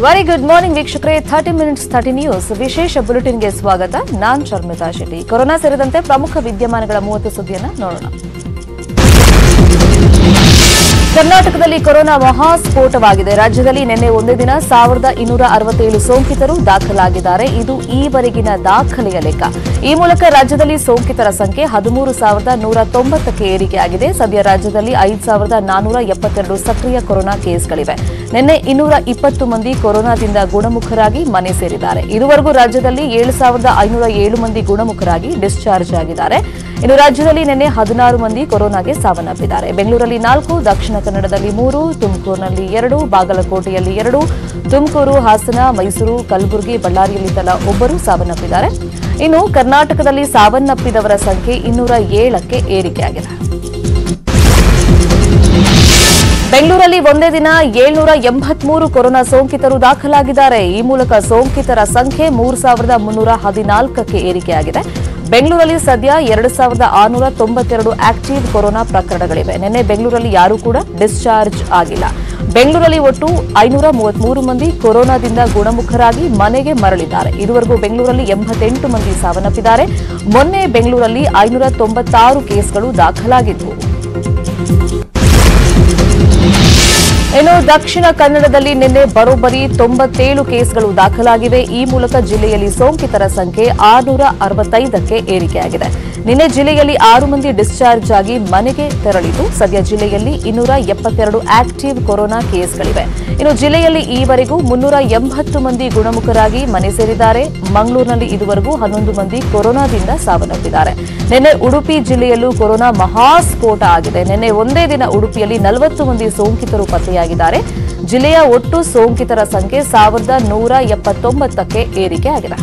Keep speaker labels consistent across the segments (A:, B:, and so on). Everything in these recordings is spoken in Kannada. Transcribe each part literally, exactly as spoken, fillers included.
A: ವೆರಿ ಗುಡ್ ಮಾರ್ನಿಂಗ್ ವೀಕ್ಷಕರೇ. ಥರ್ಟಿ ಮಿನಿಟ್ಸ್ ಥರ್ಟಿ ನ್ಯೂಸ್ ವಿಶೇಷ ಬುಲೆಟಿನ್ಗೆ ಸ್ವಾಗತ. ನಾನ್ ಶರ್ಮಿತಾ ಶೆಟ್ಟಿ. ಕೊರೋನಾ ಸೇರಿದಂತೆ ಪ್ರಮುಖ ವಿದ್ಯಮಾನಗಳ ಮೂವತ್ತು ಸುದ್ದಿಯನ್ನು ನೋಡೋಣ. ಕರ್ನಾಟಕದಲ್ಲಿ ಕೊರೋನಾ ಮಹಾಸ್ಫೋಟವಾಗಿದೆ. ರಾಜ್ಯದಲ್ಲಿ ನಿನ್ನೆ ಒಂದೇ ದಿನ ಸಾವಿರದ ಇನ್ನೂರ ಅರವತ್ತೇಳು ಸೋಂಕಿತರು ದಾಖಲಾಗಿದ್ದಾರೆ. ಇದು ಈವರೆಗಿನ ದಾಖಲೆಯ ಲೆಕ್ಕ. ಈ ಮೂಲಕ ರಾಜ್ಯದಲ್ಲಿ ಸೋಂಕಿತರ ಸಂಖ್ಯೆ ಹದಿಮೂರು ಸಾವಿರದ ನೂರ ತೊಂಬತ್ತಕ್ಕೆ ಏರಿಕೆಯಾಗಿದೆ. ಸದ್ಯ ರಾಜ್ಯದಲ್ಲಿ ಐದು ಸಾವಿರದ ನಾನ್ನೂರ ಎಪ್ಪತ್ತೆರಡು ಸಕ್ರಿಯ ಕೊರೋನಾ ಕೇಸ್ಗಳಿವೆ. ನಿನ್ನೆ ಇನ್ನೂರ ಇಪ್ಪತ್ತು ಮಂದಿ ಕೊರೋನಾದಿಂದ ಗುಣಮುಖರಾಗಿ ಮನೆ ಸೇರಿದ್ದಾರೆ. ಇದುವರೆಗೂ ರಾಜ್ಯದಲ್ಲಿ ಏಳು ಸಾವಿರದ ಐನೂರ ಏಳು ಮಂದಿ ಗುಣಮುಖರಾಗಿ ಡಿಸ್ಚಾರ್ಜ್ ಆಗಿದ್ದಾರೆ. ಇನ್ನು ರಾಜ್ಯದಲ್ಲಿ ನಿನ್ನೆ ಹದಿನಾರು ಮಂದಿ ಕೊರೋನಾಗೆ ಸಾವನ್ನಪ್ಪಿದ್ದಾರೆ. ಬೆಂಗಳೂರಲ್ಲಿ ನಾಲ್ಕು, ದಕ್ಷಿಣ ಕನ್ನಡದಲ್ಲಿ ಮೂರು, ತುಮಕೂರಿನಲ್ಲಿ ಎರಡು, ಬಾಗಲಕೋಟೆಯಲ್ಲಿ ಎರಡು, ತುಮಕೂರು, ಹಾಸನ, ಮೈಸೂರು, ಕಲಬುರಗಿ, ಬಳ್ಳಾರಿಯಲ್ಲಿ ತಲಾ ಒಬ್ಬರು ಸಾವನ್ನಪ್ಪಿದ್ದಾರೆ. ಇನ್ನು ಕರ್ನಾಟಕದಲ್ಲಿ ಸಾವನ್ನಪ್ಪಿದವರ ಸಂಖ್ಯೆ ಇನ್ನೂರ ಏಳಕ್ಕೆ ಏರಿಕೆಯಾಗಿದೆ. ಬೆಂಗಳೂರಲ್ಲಿ ಒಂದೇ ದಿನ ಏಳ್ನೂರ ಎಂಬತ್ಮೂರು ಕೊರೋನಾ ಸೋಂಕಿತರು ದಾಖಲಾಗಿದ್ದಾರೆ. ಈ ಮೂಲಕ ಸೋಂಕಿತರ ಸಂಖ್ಯೆ ಮೂರು ಸಾವಿರದ ಮುನ್ನೂರ ಹದಿನಾಲ್ಕಕ್ಕೆ ಏರಿಕೆಯಾಗಿದೆ. ಬೆಂಗಳೂರಲ್ಲಿ ಸದ್ಯ ಎರಡು ಸಾವಿರದ ಆರುನೂರ ತೊಂಬತ್ತೆರಡು ಆಕ್ಟಿವ್ ಕೊರೋನಾ ಪ್ರಕರಣಗಳಿವೆ. ನಿನ್ನೆ ಬೆಂಗಳೂರಲ್ಲಿ ಯಾರೂ ಕೂಡ ಡಿಸ್ಚಾರ್ಜ್ ಆಗಿಲ್ಲ. ಬೆಂಗಳೂರಲ್ಲಿ ಒಟ್ಟು ಐನೂರ ಮೂವತ್ಮೂರು ಮಂದಿ ಕೊರೋನಾದಿಂದ ಗುಣಮುಖರಾಗಿ ಮನೆಗೆ ಮರಳಿದ್ದಾರೆ. ಇದುವರೆಗೂ ಬೆಂಗಳೂರಲ್ಲಿ ಎಂಬತ್ತೆಂಟು ಮಂದಿ ಸಾವನ್ನಪ್ಪಿದ್ದಾರೆ. ಮೊನ್ನೆ ಬೆಂಗಳೂರಲ್ಲಿ ಐನೂರ ತೊಂಬತ್ತಾರು ಕೇಸ್ಗಳು ದಾಖಲಾಗಿದ್ದವು. ಇನ್ನು ದಕ್ಷಿಣ ಕನ್ನಡದಲ್ಲಿ ನಿನ್ನೆ ಬರೋಬ್ಬರಿ ತೊಂಬತ್ತೇಳು ಕೇಸ್ಗಳು ದಾಖಲಾಗಿವೆ. ಈ ಮೂಲಕ ಜಿಲ್ಲೆಯಲ್ಲಿ ಸೋಂಕಿತರ ಸಂಖ್ಯೆ ಆರುನೂರ ಅರವತ್ತೈದಕ್ಕೆ ಏರಿಕೆಯಾಗಿದೆ. ನಿನ್ನೆ ಜಿಲ್ಲೆಯಲ್ಲಿ ಆರು ಮಂದಿ ಡಿಸ್ಚಾರ್ಜ್ ಆಗಿ ಮನೆಗೆ ತೆರಳಿದ್ದು, ಸದ್ಯ ಜಿಲ್ಲೆಯಲ್ಲಿ ಇನ್ನೂರ ಎಪ್ಪತ್ತೆರಡು ಆಕ್ಟಿವ್ ಕೊರೋನಾ ಕೇಸ್ಗಳಿವೆ. ಇನ್ನು ಜಿಲ್ಲೆಯಲ್ಲಿ ಈವರೆಗೂ ಮುನ್ನೂರ ಎಂಬತ್ತು ಮಂದಿ ಗುಣಮುಖರಾಗಿ ಮನೆ ಸೇರಿದ್ದಾರೆ. ಮಂಗಳೂರಿನಲ್ಲಿ ಇದುವರೆಗೂ ಹನ್ನೊಂದು ಮಂದಿ ಕೊರೋನಾದಿಂದ ಸಾವನ್ನಪ್ಪಿದ್ದಾರೆ. ನಿನ್ನೆ ಉಡುಪಿ ಜಿಲ್ಲೆಯಲ್ಲೂ ಕೊರೋನಾ ಮಹಾಸ್ಫೋಟ ಆಗಿದೆ. ನಿನ್ನೆ ಒಂದೇ ದಿನ ಉಡುಪಿಯಲ್ಲಿ ನಲವತ್ತು ಮಂದಿ ಸೋಂಕಿತರು ಪತ್ತೆಯಾಗಿದ್ದಾರೆ. ಜಿಲ್ಲೆಯ ಒಟ್ಟು ಸೋಂಕಿತರ ಸಂಖ್ಯೆ ಸಾವಿರದ ನೂರ ಎಪ್ಪತ್ತೊಂಬತ್ತಕ್ಕೆ ಏರಿಕೆಯಾಗಿದೆ.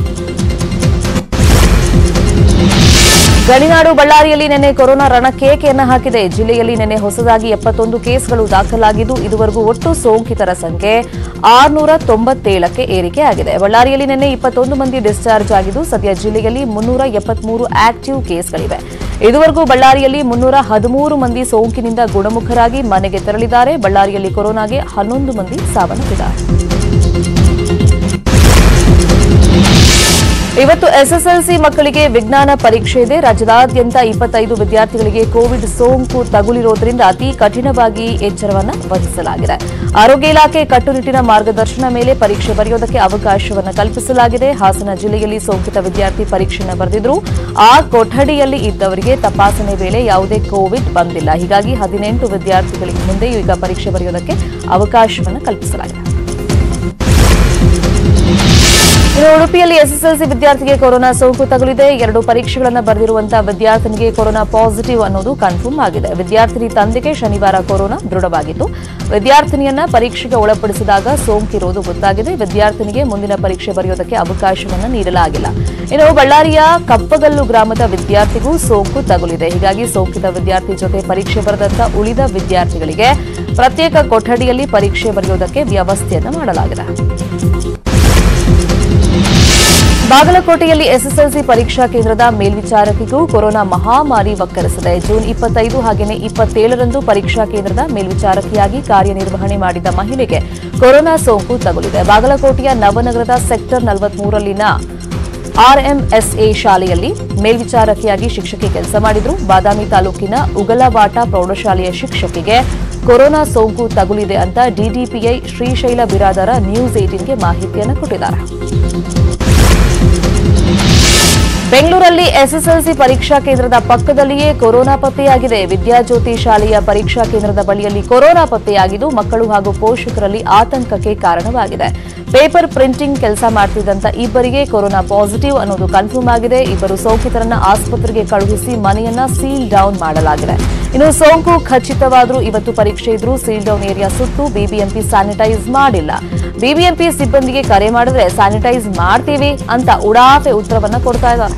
A: ಗಣಿನಾಡು ಬಳ್ಳಾರಿಯಲ್ಲಿ ನಿನ್ನೆ ಕೊರೋನಾ ರಣಕೇಕೆಯನ್ನು ಹಾಕಿದೆ. ಜಿಲ್ಲೆಯಲ್ಲಿ ನಿನ್ನೆ ಹೊಸದಾಗಿ ಎಪ್ಪತ್ತೊಂದು ಕೇಸ್ಗಳು ದಾಖಲಾಗಿದ್ದು, ಇದುವರೆಗೂ ಒಟ್ಟು ಸೋಂಕಿತರ ಸಂಖ್ಯೆ ಆರುನೂರ ತೊಂಬತ್ತೇಳಕ್ಕೆ ಏರಿಕೆಯಾಗಿದೆ. ಬಳ್ಳಾರಿಯಲ್ಲಿ ನಿನ್ನೆ ಇಪ್ಪತ್ತೊಂದು ಮಂದಿ ಡಿಸ್ಚಾರ್ಜ್ ಆಗಿದ್ದು, ಸದ್ಯ ಜಿಲ್ಲೆಯಲ್ಲಿ ಮುನ್ನೂರ ಎಪ್ಪತ್ಮೂರು ಆಕ್ಟಿವ್ ಕೇಸ್ಗಳಿವೆ. ಇದುವರೆಗೂ ಬಳ್ಳಾರಿಯಲ್ಲಿ ಮುನ್ನೂರ ಹದಿಮೂರು ಮಂದಿ ಸೋಂಕಿನಿಂದ ಗುಣಮುಖರಾಗಿ ಮನೆಗೆ ತೆರಳಿದ್ದಾರೆ. ಬಳ್ಳಾರಿಯಲ್ಲಿ ಕೊರೋನಾಗೆ ಹನ್ನೊಂದು ಮಂದಿ ಸಾವನ್ನಪ್ಪಿದ್ದಾರೆ. ಇವತ್ತು ಎಸ್ಎಸ್ಎಲ್ಸಿ ಮಕ್ಕಳಿಗೆ ವಿಜ್ಞಾನ ಪರೀಕ್ಷೆ ಇದೆ. ರಾಜ್ಯದಾದ್ಯಂತ ಇಪ್ಪತ್ತೈದು ವಿದ್ಯಾರ್ಥಿಗಳಿಗೆ ಕೋವಿಡ್ ಸೋಂಕು ತಗುಲಿರುವುದರಿಂದ ಅತಿ ಕಠಿಣವಾಗಿ ಎಚ್ಚರವನ್ನು ವಹಿಸಲಾಗಿದೆ. ಆರೋಗ್ಯ ಇಲಾಖೆ ಕಟ್ಟುನಿಟ್ಟಿನ ಮಾರ್ಗದರ್ಶನ ಮೇಲೆ ಪರೀಕ್ಷೆ ಬರೆಯೋದಕ್ಕೆ ಅವಕಾಶವನ್ನು ಕಲ್ಪಿಸಲಾಗಿದೆ. ಹಾಸನ ಜಿಲ್ಲೆಯಲ್ಲಿ ಸೋಂಕಿತ ವಿದ್ಯಾರ್ಥಿ ಪರೀಕ್ಷೆಯನ್ನು ಬರೆದಿದ್ರು. ಆ ಕೊಠಡಿಯಲ್ಲಿ ಇದ್ದವರಿಗೆ ತಪಾಸಣೆ ವೇಳೆ ಯಾವುದೇ ಕೋವಿಡ್ ಬಂದಿಲ್ಲ. ಹೀಗಾಗಿ ಹದಿನೆಂಟು ವಿದ್ಯಾರ್ಥಿಗಳಿಗೆ ಮುಂದೆ ಈಗ ಪರೀಕ್ಷೆ ಬರೆಯೋದಕ್ಕೆ ಅವಕಾಶವನ್ನು ಕಲ್ಪಿಸಲಾಗಿದೆ. ಇನ್ನು ಉಡುಪಿಯಲ್ಲಿ ಎಸ್ಎಸ್ಎಲ್ಸಿ ವಿದ್ಯಾರ್ಥಿಗೆ ಕೊರೋನಾ ಸೋಂಕು ತಗುಲಿದೆ. ಎರಡು ಪರೀಕ್ಷೆಗಳನ್ನು ಬರೆದಿರುವಂತಹ ವಿದ್ಯಾರ್ಥಿನಿಗೆ ಕೊರೋನಾ ಪಾಸಿಟಿವ್ ಅನ್ನೋದು ಕನ್ಫರ್ಮ್ ಆಗಿದೆ. ವಿದ್ಯಾರ್ಥಿನಿ ತಂದೆಗೆ ಶನಿವಾರ ಕೊರೋನಾ ದೃಢವಾಗಿತ್ತು. ವಿದ್ಯಾರ್ಥಿನಿಯನ್ನ ಪರೀಕ್ಷೆಗೆ ಒಳಪಡಿಸಿದಾಗ ಸೋಂಕಿರೋದು ಗೊತ್ತಾಗಿದೆ. ವಿದ್ಯಾರ್ಥಿನಿಗೆ ಮುಂದಿನ ಪರೀಕ್ಷೆ ಬರೆಯೋದಕ್ಕೆ ಅವಕಾಶವನ್ನು ನೀಡಲಾಗಿಲ್ಲ. ಇನ್ನು ಬಳ್ಳಾರಿಯ ಕಪ್ಪಗಲ್ಲು ಗ್ರಾಮದ ವಿದ್ಯಾರ್ಥಿಗೂ ಸೋಂಕು ತಗುಲಿದೆ. ಹೀಗಾಗಿ ಸೋಂಕಿತ ವಿದ್ಯಾರ್ಥಿ ಜೊತೆ ಪರೀಕ್ಷೆ ಬರೆದಂತ ಉಳಿದ ವಿದ್ಯಾರ್ಥಿಗಳಿಗೆ ಪ್ರತ್ಯೇಕ ಕೊಠಡಿಯಲ್ಲಿ ಪರೀಕ್ಷೆ ಬರೆಯೋದಕ್ಕೆ ವ್ಯವಸ್ಥೆಯನ್ನು ಮಾಡಲಾಗಿದೆ. ಬಾಗಲಕೋಟೆಯಲ್ಲಿ ಎಸ್ಎಸ್ಎಲ್ಸಿ ಪರೀಕ್ಷಾ ಕೇಂದ್ರದ ಮೇಲ್ವಿಚಾರಕಿಗೂ ಕೊರೋನಾ ಮಹಾಮಾರಿ ವಕ್ಕರಿಸಿದೆ. ಜೂನ್ ಇಪ್ಪತ್ತೈದು ಹಾಗೆಯೇ ಇಪ್ಪತ್ತೇಳರಂದು ಪರೀಕ್ಷಾ ಕೇಂದ್ರದ ಮೇಲ್ವಿಚಾರಕಿಯಾಗಿ ಕಾರ್ಯನಿರ್ವಹಣೆ ಮಾಡಿದ ಮಹಿಳೆಗೆ ಕೊರೋನಾ ಸೋಂಕು ತಗುಲಿದೆ. ಬಾಗಲಕೋಟೆಯ ನವನಗರದ ಸೆಕ್ಟರ್ ನಲವತ್ಮೂರಲ್ಲಿನ ಆರ್ಎಂಎಸ್ಎ ಶಾಲೆಯಲ್ಲಿ ಮೇಲ್ವಿಚಾರಕಿಯಾಗಿ ಶಿಕ್ಷಕಿ ಕೆಲಸ ಮಾಡಿದ್ರು. ಬಾದಾಮಿ ತಾಲೂಕಿನ ಉಗಲವಾಟ ಪ್ರೌಢಶಾಲೆಯ ಶಿಕ್ಷಕಿಗೆ ಕೊರೋನಾ ಸೋಂಕು ತಗುಲಿದೆ ಅಂತ ಡಿಡಿಪಿಐ ಶ್ರೀಶೈಲ ಬಿರಾದರ ನ್ಯೂಸ್ ಏಟೀನ್ಗೆ ಮಾಹಿತಿಯನ್ನು ಕೊಟ್ಟಿದ್ದಾರೆ. ಬೆಂಗಳೂರಲ್ಲಿ ಎಸ್ಎಸ್ಎಲ್ಸಿ ಪರೀಕ್ಷಾ ಕೇಂದ್ರದ ಪಕ್ಕದಲ್ಲಿಯೇ ಕೊರೋನಾ ಪತ್ತೆಯಾಗಿದೆ. ವಿದ್ಯಾಜ್ಯೋತಿ ಶಾಲೆಯ ಪರೀಕ್ಷಾ ಕೇಂದ್ರದ ಬಳಿಯಲ್ಲಿ ಕೊರೋನಾ ಪತ್ತೆಯಾಗಿದ್ದು, ಮಕ್ಕಳು ಹಾಗೂ ಪೋಷಕರಲ್ಲಿ ಆತಂಕಕ್ಕೆ ಕಾರಣವಾಗಿದೆ. ಪೇಪರ್ ಪ್ರಿಂಟಿಂಗ್ ಕೆಲಸ ಮಾಡ್ತಿದ್ದಂತ ಇಬ್ಬರಿಗೆ ಕೊರೋನಾ ಪಾಸಿಟಿವ್ ಅನ್ನೋದು ಕನ್ಫರ್ಮ್ ಆಗಿದೆ. ಇಬ್ಬರು ಸೋಂಕಿತರನ್ನ ಆಸ್ಪತ್ರೆಗೆ ಕಳುಹಿಸಿ ಮನೆಯನ್ನ ಸೀಲ್ ಡೌನ್ ಮಾಡಲಾಗಿದೆ. ಇನ್ನು ಸೋಂಕು ಖಚಿತವಾದರೂ ಇವತ್ತು ಪರೀಕ್ಷೆ ಇದ್ರೂ ಸೀಲ್ ಡೌನ್ ಏರಿಯಾ ಸುತ್ತು ಬಿಬಿಎಂಪಿ ಸ್ಯಾನಿಟೈಸ್ ಮಾಡಿಲ್ಲ. ಬಿಬಿಎಂಪಿ ಸಿಬ್ಬಂದಿಗೆ ಕರೆ ಮಾಡಿದ್ರೆ ಸ್ಯಾನಿಟೈಸ್ ಮಾಡ್ತೀವಿ ಅಂತ ಉಡಾಫೆ ಉತ್ತರವನ್ನ ಕೊಡ್ತಾ ಇದ್ದಾರೆ.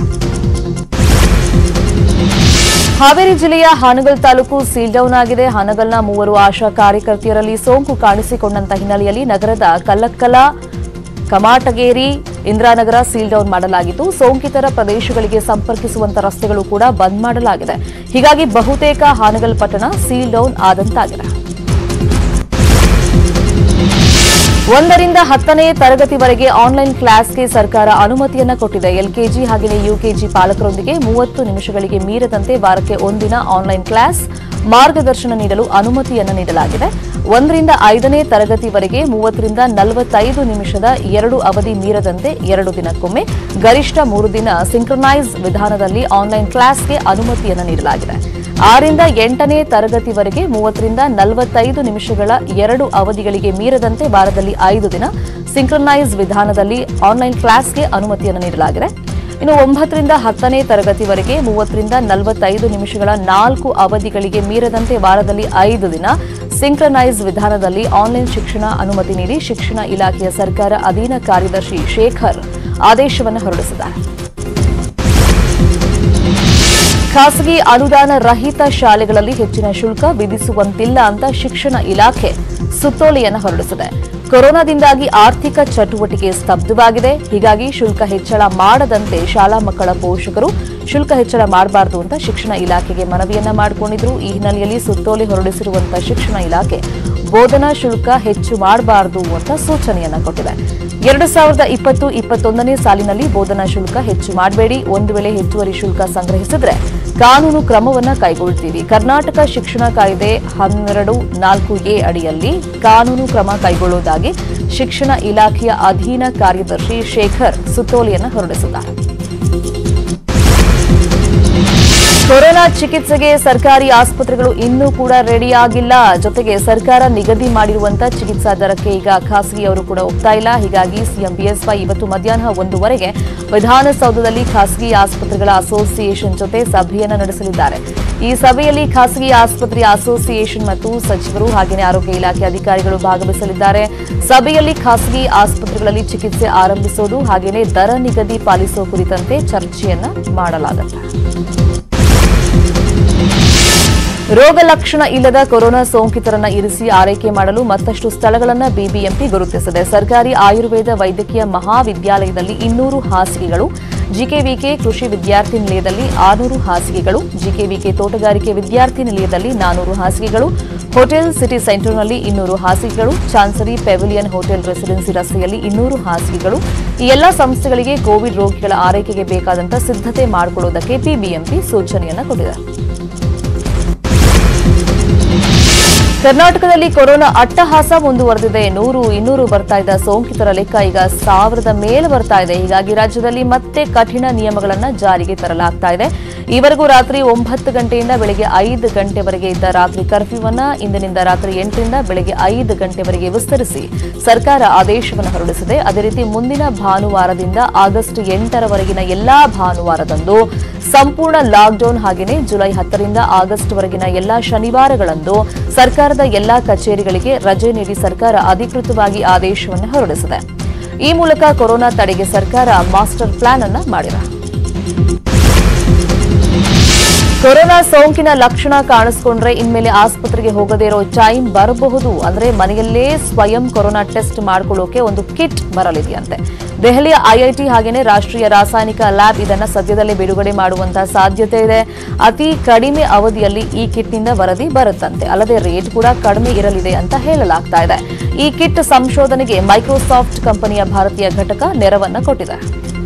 A: ಹಾವೇರಿ ಜಿಲ್ಲೆಯ ಹಾನಗಲ್ ತಾಲೂಕು ಸೀಲ್ ಡೌನ್ ಆಗಿದೆ. ಹಾನಗಲ್ನ ಮೂವರು ಆಶಾ ಕಾರ್ಯಕರ್ತೆಯರಲ್ಲಿ ಸೋಂಕು ಕಾಣಿಸಿಕೊಂಡಂತ ಹಿನ್ನೆಲೆಯಲ್ಲಿ ನಗರದ ಕಲ್ಲಕ್ಕಲ, ಕಮಾಟಗೇರಿ, ಇಂದಿರಾನಗರ ಸೀಲ್ ಡೌನ್ ಮಾಡಲಾಗಿದ್ದು, ಸೋಂಕಿತರ ಪ್ರದೇಶಗಳಿಗೆ ಸಂಪರ್ಕಿಸುವಂತ ರಸ್ತೆಗಳು ಕೂಡ ಬಂದ್ ಮಾಡಲಾಗಿದೆ. ಹೀಗಾಗಿ ಬಹುತೇಕ ಹಾನಗಲ್ ಪಟ್ಟಣ ಸೀಲ್ ಡೌನ್ ಆದಂತಾಗಿದೆ. ಒಂದರಿಂದ ಹತ್ತನೇ ತರಗತಿವರೆಗೆ ಆನ್ಲೈನ್ ಕ್ಲಾಸ್ಗೆ ಸರ್ಕಾರ ಅನುಮತಿಯನ್ನ ಕೊಟ್ಟಿದೆ. ಎಲ್ಕೆಜಿ ಹಾಗೆಯೇ ಯುಕೆಜಿ ಪಾಲಕರೊಂದಿಗೆ ಮೂವತ್ತು ನಿಮಿಷಗಳಿಗೆ ಮೀರದಂತೆ ವಾರಕ್ಕೆ ಒಂದಿನ ಆನ್ಲೈನ್ ಕ್ಲಾಸ್ ಮಾರ್ಗದರ್ಶನ ನೀಡಲು ಅನುಮತಿಯನ್ನ ನೀಡಲಾಗಿದೆ. ಒಂದರಿಂದ ಐದನೇ ತರಗತಿವರೆಗೆ ಮೂವತ್ತರಿಂದ ನಲವತ್ತೈದು ನಿಮಿಷದ ಎರಡು ಅವಧಿ ಮೀರದಂತೆ ಎರಡು ದಿನಕ್ಕೊಮ್ಮೆ ಗರಿಷ್ಠ ಮೂರು ದಿನ ಸಿಂಕ್ರನೈಸ್ ವಿಧಾನದಲ್ಲಿ ಆನ್ಲೈನ್ ಕ್ಲಾಸ್ಗೆ ಅನುಮತಿಯನ್ನ ನೀಡಲಾಗಿದೆ. ಆರರಿಂದ ಎಂಟನೇ ತರಗತಿವರೆಗೆ ಮೂವತ್ತರಿಂದ ನಲವತ್ತೈದು ನಿಮಿಷಗಳ ಎರಡು ಅವಧಿಗಳಿಗೆ ಮೀರದಂತೆ ವಾರದಲ್ಲಿ ಐದು ದಿನ ಸಿಂಕ್ರನೈಸ್ ವಿಧಾನದಲ್ಲಿ ಆನ್ಲೈನ್ ಕ್ಲಾಸ್ಗೆ ಅನುಮತಿಯನ್ನು ನೀಡಲಾಗಿದೆ. ಇನ್ನು ಒಂಬತ್ತರಿಂದ ಹತ್ತನೇ ತರಗತಿವರೆಗೆ ಮೂವತ್ತರಿಂದ ನಲವತ್ತೈದು ನಿಮಿಷಗಳ ನಾಲ್ಕು ಅವಧಿಗಳಿಗೆ ಮೀರದಂತೆ ವಾರದಲ್ಲಿ ಐದು ದಿನ ಸಿಂಕ್ರನೈಸ್ ವಿಧಾನದಲ್ಲಿ ಆನ್ಲೈನ್ ಶಿಕ್ಷಣ ಅನುಮತಿ ನೀಡಿ ಶಿಕ್ಷಣ ಇಲಾಖೆಯ ಸರ್ಕಾರ ಅಧೀನ ಕಾರ್ಯದರ್ಶಿ ಶೇಖರ್ ಆದೇಶವನ್ನು ಹೊರಡಿಸಿದ್ದಾರೆ. ಖಾಸಗಿ ಅನುದಾನ ರಹಿತ ಶಾಲೆಗಳಲ್ಲಿ ಹೆಚ್ಚಿನ ಶುಲ್ಕ ವಿಧಿಸುವಂತಿಲ್ಲ ಅಂತ ಶಿಕ್ಷಣ ಇಲಾಖೆ ಸುತ್ತೋಲೆಯನ್ನು ಹೊರಡಿಸಿದೆ. ಕೊರೋನಾದಿಂದಾಗಿ ಆರ್ಥಿಕ ಚಟುವಟಿಕೆ ಸ್ತಬ್ಧವಾಗಿದೆ. ಹೀಗಾಗಿ ಶುಲ್ಕ ಹೆಚ್ಚಳ ಮಾಡದಂತೆ ಶಾಲಾ ಮಕ್ಕಳ ಪೋಷಕರು ಶುಲ್ಕ ಹೆಚ್ಚಳ ಮಾಡಬಾರದು ಅಂತ ಶಿಕ್ಷಣ ಇಲಾಖೆಗೆ ಮನವಿಯನ್ನ ಮಾಡಿಕೊಂಡಿದ್ರು. ಈ ಹಿನ್ನೆಲೆಯಲ್ಲಿ ಸುತ್ತೋಲೆ ಹೊರಡಿಸಿರುವಂತಹ ಶಿಕ್ಷಣ ಇಲಾಖೆ ಬೋಧನಾ ಶುಲ್ಕ ಹೆಚ್ಚು ಮಾಡಬಾರದು ಅಂತ ಸೂಚನೆಯನ್ನ ಕೊಟ್ಟಿದೆ. ಎರಡು ಸಾವಿರದ ಇಪ್ಪತ್ತು ಇಪ್ಪತ್ತೊಂದನೇ ಸಾಲಿನಲ್ಲಿ ಬೋಧನಾ ಶುಲ್ಕ ಹೆಚ್ಚು ಮಾಡಬೇಡಿ. ಒಂದು ವೇಳೆ ಹೆಚ್ಚುವರಿ ಶುಲ್ಕ ಸಂಗ್ರಹಿಸಿದ್ರೆ ಕಾನೂನು ಕ್ರಮವನ್ನ ಕೈಗೊಳ್ಳುತ್ತೀವಿ. ಕರ್ನಾಟಕ ಶಿಕ್ಷಣ ಕಾಯ್ದೆ ಹನ್ನೆರಡು ನಾಲ್ಕು ಎ ಅಡಿಯಲ್ಲಿ ಕಾನೂನು ಕ್ರಮ ಕೈಗೊಳ್ಳುವುದಾಗಿ ಶಿಕ್ಷಣ ಇಲಾಖೆಯ ಅಧೀನ ಕಾರ್ಯದರ್ಶಿ ಶೇಖರ್ ಸುತ್ತೋಲೆಯನ್ನು ಹೊರಡಿಸಿದ್ದಾರೆ. ಕೊರೋನಾ ಚಿಕಿತ್ಸೆಗೆ ಸರ್ಕಾರಿ ಆಸ್ಪತ್ರೆಗಳು ಇನ್ನೂ ಕೂಡ ರೆಡಿಯಾಗಿಲ್ಲ. ಜೊತೆಗೆ ಸರ್ಕಾರ ನಿಗದಿ ಮಾಡಿರುವಂತಹ ಚಿಕಿತ್ಸಾ ದರಕ್ಕೆ ಈಗ ಖಾಸಗಿಯವರು ಕೂಡ ಒಪ್ತಾ ಇಲ್ಲ. ಹೀಗಾಗಿ ಸಿಎಂ ಬಿಎಸ್ವೈ ಇವತ್ತು ಮಧ್ಯಾಹ್ನ ಒಂದೂವರೆಗೆ ವಿಧಾನಸೌಧದಲ್ಲಿ ಖಾಸಗಿ ಆಸ್ಪತ್ರೆಗಳ ಅಸೋಸಿಯೇಷನ್ ಜೊತೆ ಸಭೆಯನ್ನು ನಡೆಸಲಿದ್ದಾರೆ. ಈ ಸಭೆಯಲ್ಲಿ ಖಾಸಗಿ ಆಸ್ಪತ್ರೆಯ ಅಸೋಸಿಯೇಷನ್ ಮತ್ತು ಸಚಿವರು ಹಾಗೆಯೇ ಆರೋಗ್ಯ ಇಲಾಖೆ ಅಧಿಕಾರಿಗಳು ಭಾಗವಹಿಸಲಿದ್ದಾರೆ. ಸಭೆಯಲ್ಲಿ ಖಾಸಗಿ ಆಸ್ಪತ್ರೆಗಳಲ್ಲಿ ಚಿಕಿತ್ಸೆ ಆರಂಭಿಸುವುದು ಹಾಗೆಯೇ ದರ ನಿಗದಿ ಪಾಲಿಸುವ ಕುರಿತಂತೆ ಚರ್ಚೆಯನ್ನ ಮಾಡಲಾಗುತ್ತೆ. ರೋಗ ಲಕ್ಷಣ ಇಲ್ಲದ ಕೊರೋನಾ ಸೋಂಕಿತರನ್ನ ಇರಿಸಿ ಆರೈಕೆ ಮಾಡಲು ಮತ್ತಷ್ಟು ಸ್ಥಳಗಳನ್ನು ಬಿಬಿಎಂಪಿ ಗುರುತಿಸಿದೆ. ಸರ್ಕಾರಿ ಆಯುರ್ವೇದ ವೈದ್ಯಕೀಯ ಮಹಾವಿದ್ಯಾಲಯದಲ್ಲಿ ಇನ್ನೂರು ಹಾಸಿಗೆಗಳು, ಜಿಕೆವಿಕೆ ಕೃಷಿ ವಿದ್ಯಾರ್ಥಿ ನಿಲಯದಲ್ಲಿ ಆರುನೂರು ಹಾಸಿಗೆಗಳು, ಜಿಕೆವಿಕೆ ತೋಟಗಾರಿಕೆ ವಿದ್ಯಾರ್ಥಿ ನಿಲಯದಲ್ಲಿ ನಾನೂರು ಹಾಸಿಗೆಗಳು, ಹೋಟೆಲ್ ಸಿಟಿ ಸೆಂಟರ್ನಲ್ಲಿ ಇನ್ನೂರು ಹಾಸಿಗೆಗಳು, ಚಾನ್ಸರಿ ಪೆವಿಲಿಯನ್ ಹೋಟೆಲ್ ರೆಸಿಡೆನ್ಸಿ ರಸ್ತೆಯಲ್ಲಿ ಇನ್ನೂರು ಹಾಸಿಗೆಗಳು. ಈ ಎಲ್ಲಾ ಸಂಸ್ಥೆಗಳಿಗೆ ಕೋವಿಡ್ ರೋಗಿಗಳ ಆರೈಕೆಗೆ ಬೇಕಾದಂತಹ ಸಿದ್ಧತೆ ಮಾಡಿಕೊಳ್ಳುವುದಕ್ಕೆ ಬಿಬಿಎಂಪಿ ಸೂಚನೆಯನ್ನು ಕೊಟ್ಟಿದೆ. ಕರ್ನಾಟಕದಲ್ಲಿ ಕೊರೋನಾ ಅಟ್ಟಹಾಸ ಮುಂದುವರೆದಿದೆ. ನೂರು ಇನ್ನೂರು ಬರ್ತಾ ಇದ್ದ ಸೋಂಕಿತರ ಲೆಕ್ಕ ಈಗ ಸಾವಿರದ ಮೇಲೆ ಬರ್ತಾ ಇದೆ. ಹೀಗಾಗಿ ರಾಜ್ಯದಲ್ಲಿ ಮತ್ತೆ ಕಠಿಣ ನಿಯಮಗಳನ್ನು ಜಾರಿಗೆ ತರಲಾಗ್ತಾ ಇದೆ. ಈವರೆಗೂ ರಾತ್ರಿ ಒಂಬತ್ತು ಗಂಟೆಯಿಂದ ಬೆಳಗ್ಗೆ ಐದು ಗಂಟೆವರೆಗೆ ಇದ್ದ ರಾತ್ರಿ ಕರ್ಫ್ಯೂವನ್ನ ಇಂದಿನಿಂದ ರಾತ್ರಿ ಎಂಟರಿಂದ ಬೆಳಗ್ಗೆ ಐದು ಗಂಟೆವರೆಗೆ ವಿಸ್ತರಿಸಿ ಸರ್ಕಾರ ಆದೇಶವನ್ನು ಹೊರಡಿಸಿದೆ. ಅದೇ ರೀತಿ ಮುಂದಿನ ಭಾನುವಾರದಿಂದ ಆಗಸ್ಟ್ ಎಂಟರವರೆಗಿನ ಎಲ್ಲಾ ಭಾನುವಾರದಂದು ಸಂಪೂರ್ಣ ಲಾಕ್ಡೌನ್ ಹಾಗೆಯೇ ಜುಲೈ ಹತ್ತರಿಂದ ಆಗಸ್ಟ್ ವರೆಗಿನ ಎಲ್ಲಾ ಶನಿವಾರಗಳಂದು ಸರ್ಕಾರದ ಎಲ್ಲಾ ಕಚೇರಿಗಳಿಗೆ ರಜೆ ನೀಡಿ ಸರ್ಕಾರ ಅಧಿಕೃತವಾಗಿ ಆದೇಶವನ್ನು ಹೊರಡಿಸಿದೆ. ಈ ಮೂಲಕ ಕೊರೋನಾ ತಡೆಗೆ ಸರ್ಕಾರ ಮಾಸ್ಟರ್ ಪ್ಲಾನ್ ಅನ್ನು ಮಾಡಿದೆ. ಕೊರೋನಾ ಸೋಂಕಿನ ಲಕ್ಷಣ ಕಾಣಿಸಿಕೊಂಡ್ರೆ ಇನ್ಮೇಲೆ ಆಸ್ಪತ್ರೆಗೆ ಹೋಗದೇ ಇರೋ ಟೈಮ್ ಬರಬಹುದು. ಅಂದ್ರೆ ಮನೆಯಲ್ಲೇ ಸ್ವಯಂ ಕೊರೋನಾ ಟೆಸ್ಟ್ ಮಾಡಿಕೊಳ್ಳೋಕೆ ಒಂದು ಕಿಟ್ ಬರಲಿದೆಯಂತೆ. ದೆಹಲಿಯ ಐಐಟಿ ಹಾಗೆಯೇ ರಾಷ್ಟ್ರೀಯ ರಾಸಾಯನಿಕ ಲ್ಯಾಬ್ ಇದನ್ನು ಸದ್ಯದಲ್ಲೇ ಬಿಡುಗಡೆ ಮಾಡುವಂತಹ ಸಾಧ್ಯತೆ ಇದೆ. ಅತಿ ಕಡಿಮೆ ಅವಧಿಯಲ್ಲಿ ಈ ಕಿಟ್ನಿಂದ ವರದಿ ಬರುತ್ತಂತೆ. ಅಲ್ಲದೆ ರೇಟ್ ಕೂಡ ಕಡಿಮೆ ಇರಲಿದೆ ಅಂತ ಹೇಳಲಾಗ್ತಾ ಇದೆ. ಈ ಕಿಟ್ ಸಂಶೋಧನೆಗೆ ಮೈಕ್ರೋಸಾಫ್ಟ್ ಕಂಪನಿಯ ಭಾರತೀಯ ಘಟಕ ನೆರವನ್ನ ಕೊಟ್ಟಿದೆ.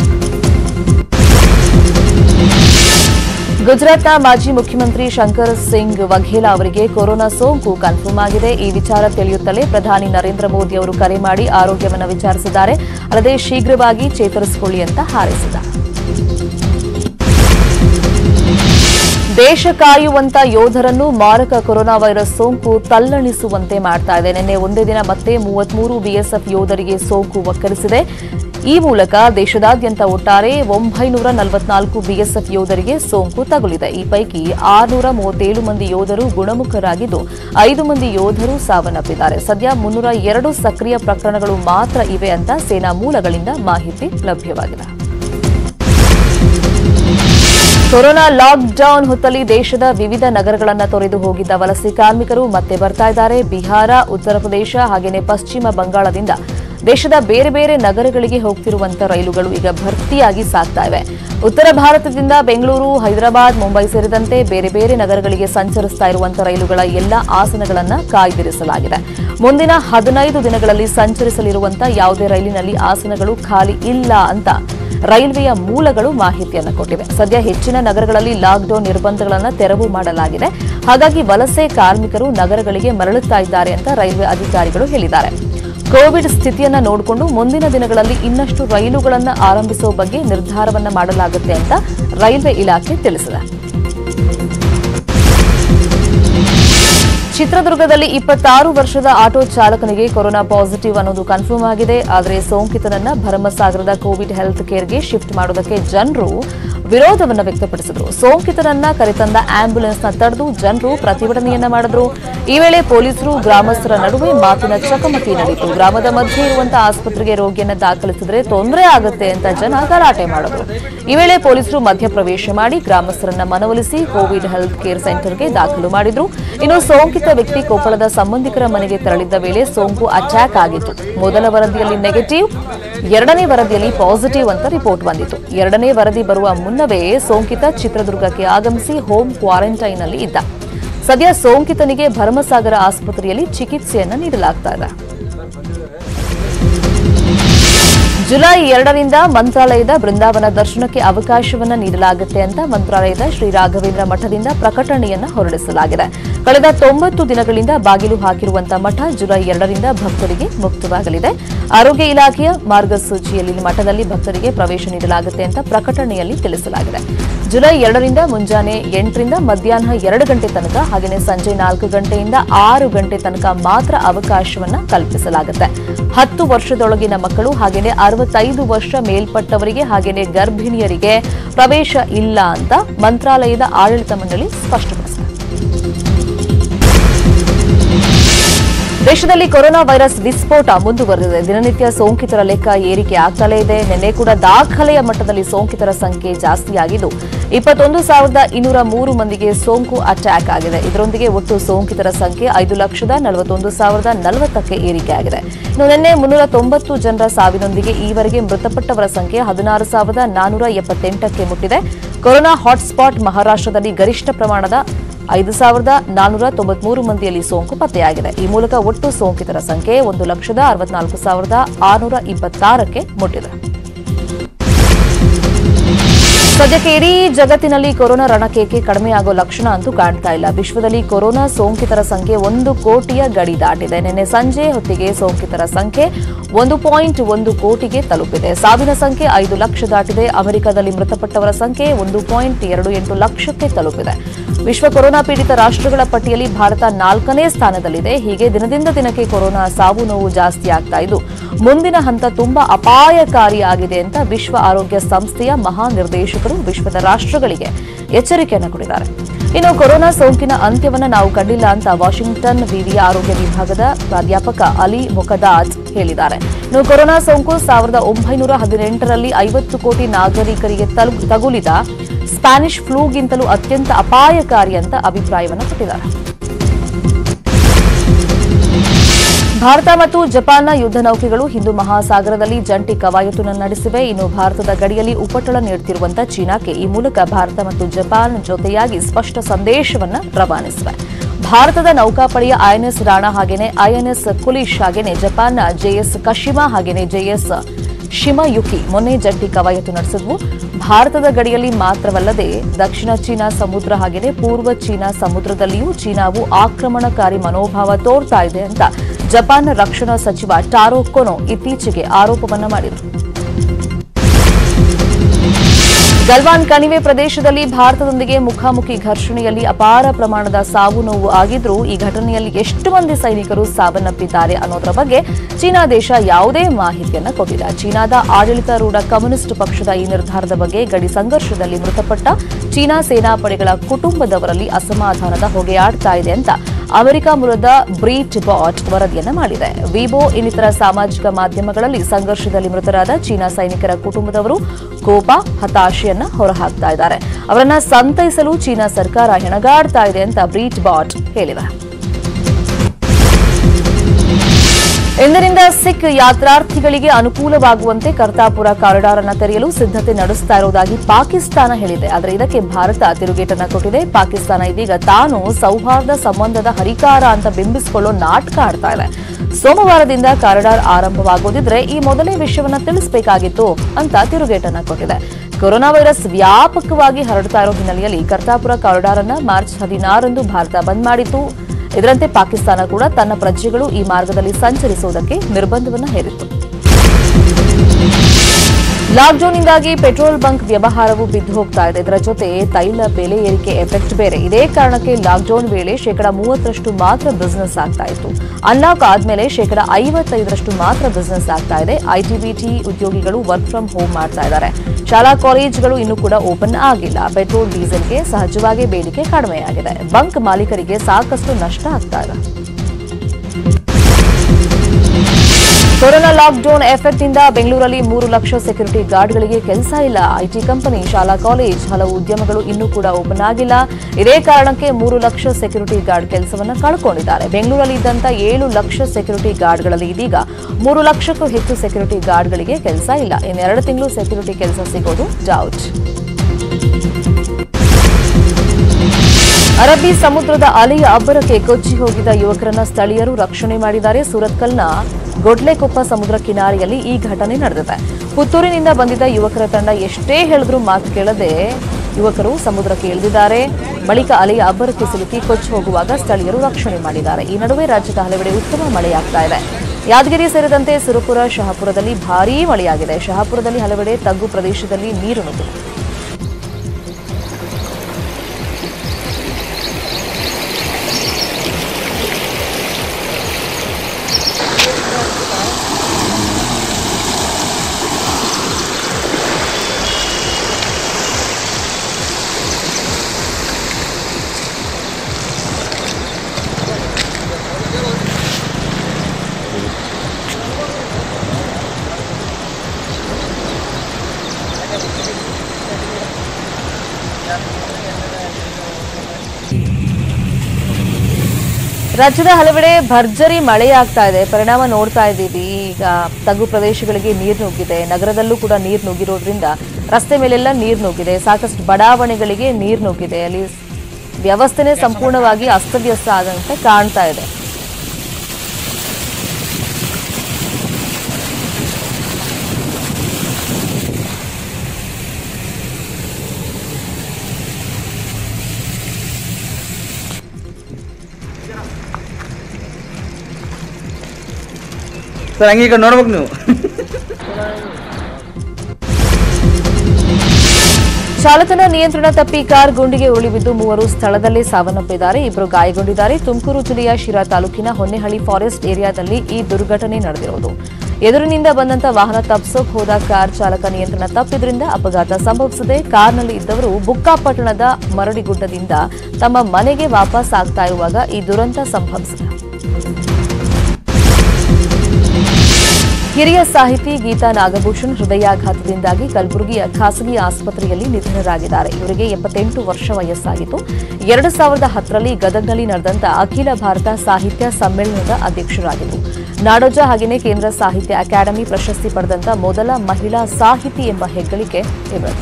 A: ಗುಜರಾತ್ನ ಮಾಜಿ ಮುಖ್ಯಮಂತ್ರಿ ಶಂಕರ್ ಸಿಂಗ್ ವಘೇಲಾ ಅವರಿಗೆ ಕೊರೋನಾ ಸೋಂಕು ಕನ್ಫರ್ಮ್ ಆಗಿದೆ. ಈ ವಿಚಾರ ತಿಳಿಯುತ್ತಲೇ ಪ್ರಧಾನಿ ನರೇಂದ್ರ ಮೋದಿ ಅವರು ಕರೆ ಮಾಡಿ ಆರೋಗ್ಯವನ್ನು ವಿಚಾರಿಸಿದ್ದಾರೆ. ಅಲ್ಲದೆ ಶೀಘ್ರವಾಗಿ ಚೇತರಿಸಿಕೊಳ್ಳಿ ಅಂತ ಹಾರೈಸಿದ್ದಾರೆ. ದೇಶ ಕಾಯುವಂತ ಯೋಧರನ್ನು ಮಾರಕ ಕೊರೋನಾ ವೈರಸ್ ಸೋಂಕು ತಲ್ಲಣಿಸುವಂತೆ ಮಾಡ್ತಾ ಇದೆ. ನಿನ್ನೆ ಒಂದೇ ದಿನ ಮತ್ತೆ ಮೂವತ್ಮೂರು ಬಿಎಸ್ಎಫ್ ಯೋಧರಿಗೆ ಸೋಂಕು ಒಕ್ಕರಿಸಿದೆ. ಈ ಮೂಲಕ ದೇಶದಾದ್ಯಂತ ಒಟ್ಟಾರೆ ಒಂಬೈನೂರ ನಲವತ್ನಾಲ್ಕು ಬಿಎಸ್ಎಫ್ ಯೋಧರಿಗೆ ಸೋಂಕು ತಗುಲಿದೆ. ಈ ಪೈಕಿ ಆರುನೂರ ಮೂವತ್ತೇಳು ಮಂದಿ ಯೋಧರು ಗುಣಮುಖರಾಗಿದ್ದು ಐದು ಮಂದಿ ಯೋಧರು ಸಾವನ್ನಪ್ಪಿದ್ದಾರೆ. ಸದ್ಯ ಮುನ್ನೂರ ಎರಡು ಸಕ್ರಿಯ ಪ್ರಕರಣಗಳು ಮಾತ್ರ ಇವೆ ಅಂತ ಸೇನಾ ಮೂಲಗಳಿಂದ ಮಾಹಿತಿ ಲಭ್ಯವಾಗಿದೆ. ಕೊರೋನಾ ಲಾಕ್ಡೌನ್ ಹೊತ್ತಲ್ಲಿ ದೇಶದ ವಿವಿಧ ನಗರಗಳನ್ನು ತೊರೆದು ಹೋಗಿದ್ದ ವಲಸೆ ಕಾರ್ಮಿಕರು ಮತ್ತೆ ಬರ್ತಾ ಇದ್ದಾರೆ. ಬಿಹಾರ, ಉತ್ತರ ಪ್ರದೇಶ ಹಾಗೆಯೇ ಪಶ್ಚಿಮ ಬಂಗಾಳದಿಂದ ದೇಶದ ಬೇರೆ ಬೇರೆ ನಗರಗಳಿಗೆ ಹೋಗ್ತಿರುವಂತಹ ರೈಲುಗಳು ಈಗ ಭರ್ತಿಯಾಗಿ ಸಾಗ್ತಾ ಇವೆ. ಉತ್ತರ ಭಾರತದಿಂದ ಬೆಂಗಳೂರು, ಹೈದರಾಬಾದ್, ಮುಂಬೈ ಸೇರಿದಂತೆ ಬೇರೆ ಬೇರೆ ನಗರಗಳಿಗೆ ಸಂಚರಿಸ್ತಾ ಇರುವಂತಹ ರೈಲುಗಳ ಎಲ್ಲಾ ಆಸನಗಳನ್ನು ಕಾಯ್ದಿರಿಸಲಾಗಿದೆ. ಮುಂದಿನ ಹದಿನೈದು ದಿನಗಳಲ್ಲಿ ಸಂಚರಿಸಲಿರುವಂತಹ ಯಾವುದೇ ರೈಲಿನಲ್ಲಿ ಆಸನಗಳು ಖಾಲಿ ಇಲ್ಲ ಅಂತ ರೈಲ್ವೆಯ ಮೂಲಗಳು ಮಾಹಿತಿಯನ್ನು ಕೊಟ್ಟಿವೆ. ಸದ್ಯ ಹೆಚ್ಚಿನ ನಗರಗಳಲ್ಲಿ ಲಾಕ್ಡೌನ್ ನಿರ್ಬಂಧಗಳನ್ನು ತೆರವು ಮಾಡಲಾಗಿದೆ. ಹಾಗಾಗಿ ವಲಸೆ ಕಾರ್ಮಿಕರು ನಗರಗಳಿಗೆ ಮರಳುತ್ತಾ ಇದ್ದಾರೆ ಅಂತ ರೈಲ್ವೆ ಅಧಿಕಾರಿಗಳು ಹೇಳಿದ್ದಾರೆ. ಕೋವಿಡ್ ಸ್ಥಿತಿಯನ್ನ ನೋಡಿಕೊಂಡು ಮುಂದಿನ ದಿನಗಳಲ್ಲಿ ಇನ್ನಷ್ಟು ರೈಲುಗಳನ್ನು ಆರಂಭಿಸುವ ಬಗ್ಗೆ ನಿರ್ಧಾರವನ್ನ ಮಾಡಲಾಗುತ್ತೆ ಅಂತ ರೈಲ್ವೆ ಇಲಾಖೆ ತಿಳಿಸಿದೆ. ಚಿತ್ರದುರ್ಗದಲ್ಲಿ ಇಪ್ಪತ್ತಾರು ವರ್ಷದ ಆಟೋ ಚಾಲಕನಿಗೆ ಕೊರೋನಾ ಪಾಸಿಟಿವ್ ಅನ್ನೋದು ಕನ್ಫರ್ಮ್ ಆಗಿದೆ. ಆದರೆ ಸೋಂಕಿತನನ್ನ ಭರಮಸಾಗರದ ಕೋವಿಡ್ ಹೆಲ್ತ್ ಕೇರ್ಗೆ ಶಿಫ್ಟ್ ಮಾಡೋದಕ್ಕೆ ಜನರು ವಿರೋಧವನ್ನು ವ್ಯಕ್ತಪಡಿಸಿದರು. ಸೋಂಕಿತರನ್ನ ಕರೆತಂದ ಆಂಬ್ಯುಲೆನ್ಸ್ನ ತಡೆದು ಜನರು ಪ್ರತಿಭಟನೆಯನ್ನ ಮಾಡಿದ್ರು. ಈ ವೇಳೆ ಪೊಲೀಸರು ಗ್ರಾಮಸ್ಥರ ನಡುವೆ ಮಾತಿನ ಚಕಮಕಿ ನಡೆಯಿತು. ಗ್ರಾಮದ ಮಧ್ಯೆ ಇರುವಂತಹ ಆಸ್ಪತ್ರೆಗೆ ರೋಗಿಯನ್ನ ದಾಖಲಿಸಿದ್ರೆ ತೊಂದರೆ ಆಗುತ್ತೆ ಅಂತ ಜನ ಗಲಾಟೆ ಮಾಡಿದ್ರು. ಈ ವೇಳೆ ಪೊಲೀಸರು ಮಧ್ಯಪ್ರವೇಶ ಮಾಡಿ ಗ್ರಾಮಸ್ಥರನ್ನ ಮನವೊಲಿಸಿ ಕೋವಿಡ್ ಹೆಲ್ತ್ ಕೇರ್ ಸೆಂಟರ್ಗೆ ದಾಖಲು ಮಾಡಿದ್ರು. ಇನ್ನು ಸೋಂಕಿತ ವ್ಯಕ್ತಿ ಕೊಪ್ಪಳದ ಸಂಬಂಧಿಕರ ಮನೆಗೆ ತೆರಳಿದ್ದ ವೇಳೆ ಸೋಂಕು ಅಟ್ಯಾಕ್ ಆಗಿತ್ತು. ಮೊದಲ ವರದಿಯಲ್ಲಿ ನೆಗೆಟಿವ್, ಎರಡನೇ ವರದಿಯಲ್ಲಿ ಪಾಸಿಟಿವ್ ಅಂತ ರಿಪೋರ್ಟ್ ಬಂದಿತ್ತು. ಎರಡನೇ ವರದಿ ಬರುವ ಮುನ್ನವೇ ಸೋಂಕಿತ ಚಿತ್ರದುರ್ಗಕ್ಕೆ ಆಗಮಿಸಿ ಹೋಮ್ ಕ್ವಾರಂಟೈನ್ ನಲ್ಲಿ ಇದ್ದ. ಸದ್ಯ ಸೋಂಕಿತನಿಗೆ ಭರಮಸಾಗರ ಆಸ್ಪತ್ರೆಯಲ್ಲಿ ಚಿಕಿತ್ಸೆಯನ್ನು ನೀಡಲಾಗ್ತಾ ಇದೆ. ಜುಲೈ ಎರಡರಿಂದ ಮಂತ್ರಾಲಯದ ಬೃಂದಾವನ ದರ್ಶನಕ್ಕೆ ಅವಕಾಶವನ್ನು ನೀಡಲಾಗುತ್ತೆ ಅಂತ ಮಂತ್ರಾಲಯದ ಶ್ರೀ ರಾಘವೇಂದ್ರ ಮಠದಿಂದ ಪ್ರಕಟಣೆಯನ್ನ ಹೊರಡಿಸಲಾಗಿದೆ. ಕಳೆದ ತೊಂಬತ್ತು ದಿನಗಳಿಂದ ಬಾಗಿಲು ಹಾಕಿರುವಂತಹ ಮಠ ಜುಲೈ ಎರಡರಿಂದ ಭಕ್ತರಿಗೆ ಮುಕ್ತವಾಗಲಿದೆ. ಆರೋಗ್ಯ ಇಲಾಖೆಯ ಮಾರ್ಗಸೂಚಿಯಲ್ಲಿ ಮಠದಲ್ಲಿ ಭಕ್ತರಿಗೆ ಪ್ರವೇಶ ನೀಡಲಾಗುತ್ತೆ ಅಂತ ಪ್ರಕಟಣೆಯಲ್ಲಿ ತಿಳಿಸಲಾಗಿದೆ. ಜುಲೈ ಎರಡರಿಂದ ಮುಂಜಾನೆ ಎಂಟರಿಂದ ಮಧ್ಯಾಹ್ನ ಎರಡು ಗಂಟೆ ತನಕ ಹಾಗೆಯೇ ಸಂಜೆ ನಾಲ್ಕು ಗಂಟೆಯಿಂದ ಆರು ಗಂಟೆ ತನಕ ಮಾತ್ರ ಅವಕಾಶವನ್ನ ಕಲ್ಪಿಸಲಾಗುತ್ತೆ. ಹತ್ತು ವರ್ಷದೊಳಗಿನ ಮಕ್ಕಳು ಹಾಗೆಯೇ ಅರವತ್ತೈದು ವರ್ಷ ಮೇಲ್ಪಟ್ಟವರಿಗೆ ಹಾಗೆಯೇ ಗರ್ಭಿಣಿಯರಿಗೆ ಪ್ರವೇಶ ಇಲ್ಲ ಅಂತ ಮಂತ್ರಾಲಯದ ಆಡಳಿತ ಮಂಡಳಿ ಸ್ಪಷ್ಟಪಡಿಸಿದೆ. ದೇಶದಲ್ಲಿ ಕೊರೋನಾ ವೈರಸ್ ವಿಸ್ಫೋಟ ಮುಂದುವರೆದಿದೆ. ದಿನನಿತ್ಯ ಸೋಂಕಿತರ ಲೆಕ್ಕ ಏರಿಕೆ ಆಗ್ತಲೇ ಇದೆ. ನಿನ್ನೆ ಕೂಡ ದಾಖಲೆಯ ಮಟ್ಟದಲ್ಲಿ ಸೋಂಕಿತರ ಸಂಖ್ಯೆ ಜಾಸ್ತಿಯಾಗಿದ್ದು ಇಪ್ಪತ್ತೊಂದು ಸಾವಿರದ ಇನ್ನೂರ ಮೂರು ಮಂದಿಗೆ ಸೋಂಕು ಅಟ್ಯಾಕ್ ಆಗಿದೆ. ಇದರೊಂದಿಗೆ ಒಟ್ಟು ಸೋಂಕಿತರ ಸಂಖ್ಯೆ ಐದು ಲಕ್ಷದ ನಲವತ್ತೊಂದು ಸಾವಿರದ ನಲವತ್ತಕ್ಕೆ ಏರಿಕೆಯಾಗಿದೆ. ಇನ್ನು ನಿನ್ನೆ ಮುನ್ನೂರ ತೊಂಬತ್ತು ಜನರ ಸಾವಿನೊಂದಿಗೆ ಈವರೆಗೆ ಮೃತಪಟ್ಟವರ ಸಂಖ್ಯೆ ಹದಿನಾರು ಸಾವಿರದ ನಾನೂರ ಎಪ್ಪತ್ತೆಂಟಕ್ಕೆ ಮುಟ್ಟಿದೆ. ಕೊರೋನಾ ಹಾಟ್ಸ್ಪಾಟ್ ಮಹಾರಾಷ್ಟ್ರದಲ್ಲಿ ಗರಿಷ್ಠ ಪ್ರಮಾಣದ ಐದು ಸಾವಿರದ ನಾನೂರ ತೊಂಬತ್ಮೂರು ಮಂದಿಯಲ್ಲಿ ಸೋಂಕು ಪತ್ತೆಯಾಗಿದೆ. ಈ ಮೂಲಕ ಒಟ್ಟು ಸೋಂಕಿತರ ಸಂಖ್ಯೆ ಒಂದು ಲಕ್ಷದ ಅರವತ್ನಾಲ್ಕು ಸಾವಿರದ ಆರುನೂರ ಇಪ್ಪತ್ತಾರಕ್ಕೆ ಮುಟ್ಟಿದೆ. ಸದ್ಯಕ್ಕೆ ಇಡೀ ಜಗತ್ತಿನಲ್ಲಿ ಕೊರೋನಾ ರಣಕೇಕೆ ಕಡಿಮೆಯಾಗುವ ಲಕ್ಷಣ ಅಂತೂ ಕಾಣ್ತಾ ಇಲ್ಲ. ವಿಶ್ವದಲ್ಲಿ ಕೊರೋನಾ ಸೋಂಕಿತರ ಸಂಖ್ಯೆ ಒಂದು ಕೋಟಿಯ ಗಡಿ ದಾಟಿದೆ. ನಿನ್ನೆ ಸಂಜೆ ಹೊತ್ತಿಗೆ ಸೋಂಕಿತರ ಸಂಖ್ಯೆ ಒಂದು ಪಾಯಿಂಟ್ ಒಂದು ಕೋಟಿಗೆ ತಲುಪಿದೆ. ಸಾವಿನ ಸಂಖ್ಯೆ ಐದು ಲಕ್ಷ ದಾಟಿದೆ. ಅಮೆರಿಕದಲ್ಲಿ ಮೃತಪಟ್ಟವರ ಸಂಖ್ಯೆ ಒಂದು ಪಾಯಿಂಟ್ ಎರಡು ಎಂಟು ಲಕ್ಷಕ್ಕೆ ತಲುಪಿದೆ. ವಿಶ್ವ ಕೊರೋನಾ ಪೀಡಿತ ರಾಷ್ಟ್ರಗಳ ಪಟ್ಟಿಯಲ್ಲಿ ಭಾರತ ನಾಲ್ಕನೇ ಸ್ಥಾನದಲ್ಲಿದೆ. ಹೀಗೆ ದಿನದಿಂದ ದಿನಕ್ಕೆ ಕೊರೋನಾ ಸಾವು ನೋವು ಜಾಸ್ತಿ ಆಗ್ತಾ ಇದ್ದು ಮುಂದಿನ ಹಂತ ತುಂಬಾ ಅಪಾಯಕಾರಿಯಾಗಿದೆ ಅಂತ ವಿಶ್ವ ಆರೋಗ್ಯ ಸಂಸ್ಥೆಯ ಮಹಾನಿರ್ದೇಶಕರು ವಿಶ್ವದ ರಾಷ್ಟ್ರಗಳಿಗೆ ಎಚ್ಚರಿಕೆಯನ್ನು ಕೊಟ್ಟಿದ್ದಾರೆ. ಇನ್ನು ಕೊರೋನಾ ಸೋಂಕಿನ ಅಂತ್ಯವನ್ನು ನಾವು ಕಂಡಿಲ್ಲ ಅಂತ ವಾಷಿಂಗ್ಟನ್ ವಿವಿಯ ಆರೋಗ್ಯ ವಿಭಾಗದ ಪ್ರಾಧ್ಯಾಪಕ ಅಲಿ ಮುಖದಾಜ್ ಹೇಳಿದ್ದಾರೆ. ಇನ್ನು ಕೊರೋನಾ ಸೋಂಕು ಸಾವಿರದ ಒಂಬೈನೂರ ಹದಿನೆಂಟರಲ್ಲಿ ಐವತ್ತು ಕೋಟಿ ನಾಗರಿಕರಿಗೆ ತಗುಲಿದ ಸ್ಪ್ಯಾನಿಷ್ ಫ್ಲೂಗಿಂತಲೂ ಅತ್ಯಂತ ಅಪಾಯಕಾರಿ ಅಂತ ಅಭಿಪ್ರಾಯವನ್ನು ಕೊಟ್ಟಿದ್ದಾರೆ. ಭಾರತ ಮತ್ತು ಜಪಾನ್ನ ಯುದ್ಧ ನೌಕೆಗಳು ಹಿಂದೂ ಮಹಾಸಾಗರದಲ್ಲಿ ಜಂಟಿ ಕವಾಯತು ನಡೆಸಿವೆ. ಇನ್ನು ಭಾರತದ ಗಡಿಯಲ್ಲಿ ಉಪಟಳ ನೀಡುತ್ತಿರುವಂತಹ ಚೀನಾಕ್ಕೆ ಈ ಮೂಲಕ ಭಾರತ ಮತ್ತು ಜಪಾನ್ ಜೊತೆಯಾಗಿ ಸ್ಪಷ್ಟ ಸಂದೇಶವನ್ನು ರವಾನಿಸಿವೆ. ಭಾರತದ ನೌಕಾಪಡೆಯ ಐಎನ್ಎಸ್ ರಾಣಾ ಹಾಗೇನೆ ಐಎನ್ಎಸ್ ಕುಲಿಶ್ ಹಾಗೇನೆ ಜಪಾನ್ನ ಜೆಎಸ್ ಕಶಿಮಾ ಹಾಗೇನೆ ಜೆಎಸ್ ಶಿಮಯುಕಿ ಮೊನ್ನೆ ಜಂಟಿ ಕವಾಯತು ನಡೆಸಿದ್ವು. ಭಾರತದ ಗಡಿಯಲ್ಲಿ ಮಾತ್ರವಲ್ಲದೆ ದಕ್ಷಿಣ ಚೀನಾ ಸಮುದ್ರ ಹಾಗೆಯೇ ಪೂರ್ವ ಚೀನಾ ಸಮುದ್ರದಲ್ಲಿಯೂ ಚೀನಾವು ಆಕ್ರಮಣಕಾರಿ ಮನೋಭಾವ ತೋರ್ತಾ ಇದೆ ಅಂತ ಜಪಾನ್ನ ರಕ್ಷಣಾ ಸಚಿವ ಟಾರೋ ಕೊನೊ ಇತ್ತೀಚೆಗೆ ಆರೋಪವನ್ನ ಮಾಡಿದರು. ಗಲ್ವಾನ್ ಕಣಿವೆ ಪ್ರದೇಶದಲ್ಲಿ ಭಾರತದೊಂದಿಗೆ ಮುಖಾಮುಖಿ ಘರ್ಷಣೆಯಲ್ಲಿ ಅಪಾರ ಪ್ರಮಾಣದ ಸಾವು ನೋವು ಆಗಿದ್ರೂ ಈ ಘಟನೆಯಲ್ಲಿ ಎಷ್ಟು ಮಂದಿ ಸೈನಿಕರು ಸಾವನ್ನಪ್ಪಿದ್ದಾರೆ ಅನ್ನೋದರ ಬಗ್ಗೆ ಚೀನಾ ದೇಶ ಯಾವುದೇ ಮಾಹಿತಿಯನ್ನು ಕೊಟ್ಟಿಲ್ಲ. ಚೀನಾದ ಆಡಳಿತಾರೂಢ ಕಮ್ಯುನಿಸ್ಟ್ ಪಕ್ಷದ ಈ ನಿರ್ಧಾರದ ಬಗ್ಗೆ ಗಡಿ ಸಂಘರ್ಷದಲ್ಲಿ ಮೃತಪಟ್ಟ ಚೀನಾ ಸೇನಾಪಡೆಗಳ ಕುಟುಂಬದವರಲ್ಲಿ ಅಸಮಾಧಾನದ ಹೊಗೆಯಾಡ್ತಾ ಇದೆ ಅಂತ ಅಮೆರಿಕ ಮೂಲದ ಬ್ರೀಟ್ ಬಾಟ್ ವರದಿಯನ್ನ ಮಾಡಿದೆ. ವಿಬೋ ಇನ್ನಿತರ ಸಾಮಾಜಿಕ ಮಾಧ್ಯಮಗಳಲ್ಲಿ ಸಂಘರ್ಷದಲ್ಲಿ ಮೃತರಾದ ಚೀನಾ ಸೈನಿಕರ ಕುಟುಂಬದವರು ಕೋಪ, ಹತಾಶೆಯನ್ನ ಹೊರಹಾಕ್ತಾ ಇದ್ದಾರೆ. ಅವರನ್ನ ಸಂತೈಸಲು ಚೀನಾ ಸರ್ಕಾರ ಹೆಣಗಾಡ್ತಾ ಇದೆ ಅಂತ ಬ್ರೀಟ್ ಬಾಟ್ ಹೇಳಿದೆ. ಇಂದಿನಿಂದ ಸಿಖ್ ಯಾತ್ರಾರ್ಥಿಗಳಿಗೆ ಅನುಕೂಲವಾಗುವಂತೆ ಕರ್ತಾರ್ಪುರ ಕಾರಿಡಾರ್ ಅನ್ನು ತೆರೆಯಲು ಸಿದ್ಧತೆ ನಡೆಸುತ್ತಾ ಇರುವುದಾಗಿ ಪಾಕಿಸ್ತಾನ ಹೇಳಿದೆ. ಆದರೆ ಇದಕ್ಕೆ ಭಾರತ ತಿರುಗೇಟನ್ನ ಕೊಟ್ಟಿದೆ. ಪಾಕಿಸ್ತಾನ ಇದೀಗ ತಾನು ಸೌಹಾರ್ದ ಸಂಬಂಧದ ಹರಿಕಾರ ಅಂತ ಬಿಂಬಿಸಿಕೊಳ್ಳೋ ನಾಟಕ ಆಡ್ತಾ ಇದೆ. ಸೋಮವಾರದಿಂದ ಕಾರಿಡಾರ್ ಆರಂಭವಾಗುವುದಿದ್ರೆ ಈ ಮೊದಲೇ ವಿಷಯವನ್ನ ತಿಳಿಸಬೇಕಾಗಿತ್ತು ಅಂತ ತಿರುಗೇಟನ್ನ ಕೊಟ್ಟಿದೆ. ಕೊರೋನಾ ವೈರಸ್ ವ್ಯಾಪಕವಾಗಿ ಹರಡುತ್ತಾ ಇರೋ ಹಿನ್ನೆಲೆಯಲ್ಲಿ ಕರ್ತಾರ್ಪುರ ಕಾರಿಡಾರ್ ಅನ್ನು ಮಾರ್ಚ್ ಹದಿನಾರರಂದು ಭಾರತ ಬಂದ್ ಮಾಡಿತ್ತು. ಇದರಂತೆ ಪಾಕಿಸ್ತಾನ ಕೂಡ ತನ್ನ ಪ್ರಜೆಗಳು ಈ ಮಾರ್ಗದಲ್ಲಿ ಸಂಚರಿಸುವುದಕ್ಕೆ ನಿರ್ಬಂಧವನ್ನು ಹೇರಿತ್ತು. ಲಾಕ್ಡೌನ್ನಿಂದಾಗಿ ಪೆಟ್ರೋಲ್ ಬಂಕ್ ವ್ಯವಹಾರವು ಬಿದ್ದು ಹೋಗ್ತಾ ಇದೆ. ಇದರ ಜೊತೆ ತೈಲ ಬೆಲೆ ಏರಿಕೆ ಎಫೆಕ್ಟ್ ಬೇರೆ. ಇದೇ ಕಾರಣಕ್ಕೆ ಲಾಕ್ಡೌನ್ ವೇಳೆ ಶೇಕಡಾ ಮೂವತ್ತರಷ್ಟು ಮಾತ್ರ ಬಿಸಿನೆಸ್ ಆಗ್ತಾ ಇತ್ತು. ಅನ್ಲಾಕ್ ಆದ್ಮೇಲೆ ಶೇಕಡಾ ಐವತ್ತೈದರಷ್ಟು ಮಾತ್ರ ಬಿಸಿನೆಸ್ ಆಗ್ತಾ ಇದೆ. ಐಟಿ ಬಿಟಿ ಉದ್ಯೋಗಿಗಳು ವರ್ಕ್ ಫ್ರಮ್ ಹೋಮ್ ಮಾಡ್ತಾ ಇದ್ದಾರೆ. ಶಾಲಾ ಕಾಲೇಜುಗಳು ಇನ್ನೂ ಕೂಡ ಓಪನ್ ಆಗಿಲ್ಲ. ಪೆಟ್ರೋಲ್ ಡೀಸೆಲ್ಗೆ ಸಹಜವಾಗಿ ಬೇಡಿಕೆ ಕಡಿಮೆಯಾಗಿದೆ. ಬಂಕ್ ಮಾಲೀಕರಿಗೆ ಸಾಕಷ್ಟು ನಷ್ಟ ಆಗ್ತಾ ಇದೆ. ಕೊರೋನಾ ಲಾಕ್ಡೌನ್ ಎಫೆಕ್ಟ್ ನಿಂದ ಬೆಂಗಳೂರಲ್ಲಿ ಮೂರು ಲಕ್ಷ ಸೆಕ್ಯೂರಿಟಿ ಗಾರ್ಡ್ಗಳಿಗೆ ಕೆಲಸ ಇಲ್ಲ. ಐಟಿ ಕಂಪನಿ, ಶಾಲಾ ಕಾಲೇಜ್, ಹಲವು ಉದ್ಯಮಗಳು ಇನ್ನೂ ಕೂಡ ಓಪನ್ ಆಗಿಲ್ಲ. ಇದೇ ಕಾರಣಕ್ಕೆ ಮೂರು ಲಕ್ಷ ಸೆಕ್ಯೂರಿಟಿ ಗಾರ್ಡ್ ಕೆಲಸವನ್ನು ಕಳ್ಕೊಂಡಿದ್ದಾರೆ. ಬೆಂಗಳೂರಲ್ಲಿ ಇದ್ದಂತ ಏಳು ಲಕ್ಷ ಸೆಕ್ಯೂರಿಟಿ ಗಾರ್ಡ್ಗಳಲ್ಲಿ ಇದೀಗ ಮೂರು ಲಕ್ಷಕ್ಕೂ ಹೆಚ್ಚು ಸೆಕ್ಯೂರಿಟಿ ಗಾರ್ಡ್ಗಳಿಗೆ ಕೆಲಸ ಇಲ್ಲ. ಇನ್ನೆರಡು ತಿಂಗಳು ಸೆಕ್ಯೂರಿಟಿ ಕೆಲಸ ಸಿಗೋದು ಡೌಟ್. ಅರಬ್ಬಿ ಸಮುದ್ರದ ಅಲೆಯ ಅಬ್ಬರಕ್ಕೆ ಕೊಚ್ಚಿ ಹೋಗಿದ್ದ ಯುವಕರನ್ನ ಸ್ಥಳೀಯರು ರಕ್ಷಣೆ ಮಾಡಿದ್ದಾರೆ. ಸುರತ್ಕಲ್ನ ಗೊಡ್ಲೆಕೊಪ್ಪ ಸಮುದ್ರ ಕಿನಾರೆಯಲ್ಲಿ ಈ ಘಟನೆ ನಡೆದಿದೆ. ಪುತ್ತೂರಿನಿಂದ ಬಂದಿದ್ದ ಯುವಕರ ತಂಡ ಎಷ್ಟೇ ಹೇಳಿದ್ರೂ ಮಾತು ಕೇಳದೆ ಯುವಕರು ಸಮುದ್ರಕ್ಕೆ ಇಳಿದಿದ್ದಾರೆ. ಬಳಿಕ ಅಲೆಯ ಅಬ್ಬರಕ್ಕೆ ಸಿಲುಕಿ ಕೊಚ್ಚಿ ಹೋಗುವಾಗ ಸ್ಥಳೀಯರು ರಕ್ಷಣೆ ಮಾಡಿದ್ದಾರೆ. ಈ ನಡುವೆ ರಾಜ್ಯದ ಹಲವೆಡೆ ಉತ್ತಮ ಮಳೆಯಾಗ್ತಾ ಇದೆ. ಯಾದಗಿರಿ ಸೇರಿದಂತೆ ಸುರಪುರ, ಶಹಾಪುರದಲ್ಲಿ ಭಾರೀ ಮಳೆಯಾಗಿದೆ. ಶಹಾಪುರದಲ್ಲಿ ಹಲವೆಡೆ ತಗ್ಗು ಪ್ರದೇಶದಲ್ಲಿ ನೀರು ನುಗ್ಗಿದೆ. ರಾಜ್ಯದ ಹಲವೆಡೆ ಭರ್ಜರಿ ಮಳೆಯಾಗ್ತಾ ಇದೆ. ಪರಿಣಾಮ ನೋಡ್ತಾ ಇದ್ದೀವಿ. ಈಗ ತಗ್ಗು ಪ್ರದೇಶಗಳಿಗೆ ನೀರು ನುಗ್ಗಿದೆ. ನಗರದಲ್ಲೂ ಕೂಡ ನೀರು ನುಗ್ಗಿರೋದ್ರಿಂದ ರಸ್ತೆ ಮೇಲೆಲ್ಲ ನೀರು ನುಗ್ಗಿದೆ. ಸಾಕಷ್ಟು ಬಡಾವಣೆಗಳಿಗೆ ನೀರು ನುಗ್ಗಿದೆ. ಅಲ್ಲಿ ವ್ಯವಸ್ಥೆನೇ ಸಂಪೂರ್ಣವಾಗಿ ಅಸ್ತವ್ಯಸ್ತ ಆದಂತೆ ಕಾಣ್ತಾ ಇದೆ.
B: ಸರ್ ಹಂಗೆ ಈಗ ನೋಡ್ಬೇಕು ನೀವು.
A: ಚಾಲಕನ ನಿಯಂತ್ರಣ ತಪ್ಪಿ ಕಾರ್ ಗುಂಡಿಗೆ ಉರುಳಿಬಿದ್ದು ಮೂವರು ಸ್ಥಳದಲ್ಲೇ ಸಾವನ್ನಪ್ಪಿದ್ದಾರೆ. ಇಬ್ಬರು ಗಾಯಗೊಂಡಿದ್ದಾರೆ. ತುಮಕೂರು ಜಿಲ್ಲೆಯ ಶಿರಾ ತಾಲೂಕಿನ ಹೊನ್ನೆಹಳ್ಳಿ ಫಾರೆಸ್ಟ್ ಏರಿಯಾದಲ್ಲಿ ಈ ದುರ್ಘಟನೆ ನಡೆದಿರುವುದು. ಎದುರಿನಿಂದ ಬಂದಂತ ವಾಹನ ತಪ್ಪಿಸೋಕ್ ಹೋದ ಕಾರ್ ಚಾಲಕ ನಿಯಂತ್ರಣ ತಪ್ಪಿದ್ರಿಂದ ಅಪಘಾತ ಸಂಭವಿಸಿದೆ. ಕಾರ್ನಲ್ಲಿ ಇದ್ದವರು ಬುಕ್ಕಾಪಟ್ಟಣದ ಮರಡಿಗುಡ್ಡದಿಂದ ತಮ್ಮ ಮನೆಗೆ ವಾಪಸ್ ಆಗ್ತಾ ಇರುವಾಗ ಈ ದುರಂತ ಸಂಭವಿಸಿದೆ. ಹಿರಿಯ ಸಾಹಿತಿ ಗೀತಾ ನಾಗಭೂಷಣ್ ಹೃದಯಾಘಾತದಿಂದಾಗಿ ಕಲಬುರಗಿಯ ಖಾಸಗಿ ಆಸ್ಪತ್ರೆಯಲ್ಲಿ ನಿಧನರಾಗಿದ್ದಾರೆ. ಇವರಿಗೆ ಎಪ್ಪತ್ತೆಂಟು ವರ್ಷ ವಯಸ್ಸಾಗಿತ್ತು. ಎರಡು ಸಾವಿರದ ಹತ್ತರಲ್ಲಿ ಗದಗ್ನಲ್ಲಿ ನಡೆದಂತ ಅಖಿಲ ಭಾರತ ಸಾಹಿತ್ಯ ಸಮ್ಮೇಳನದ ಅಧ್ಯಕ್ಷರಾಗಿದ್ದರು. ನಾಡೋಜ ಹಾಗೆಯೇ ಕೇಂದ್ರ ಸಾಹಿತ್ಯ ಅಕಾಡೆಮಿ ಪ್ರಶಸ್ತಿ ಪಡೆದಂತ ಮೊದಲ ಮಹಿಳಾ ಸಾಹಿತಿ ಎಂಬ ಹೆಗ್ಗಳಿಕೆ ಇವರದ್ದು.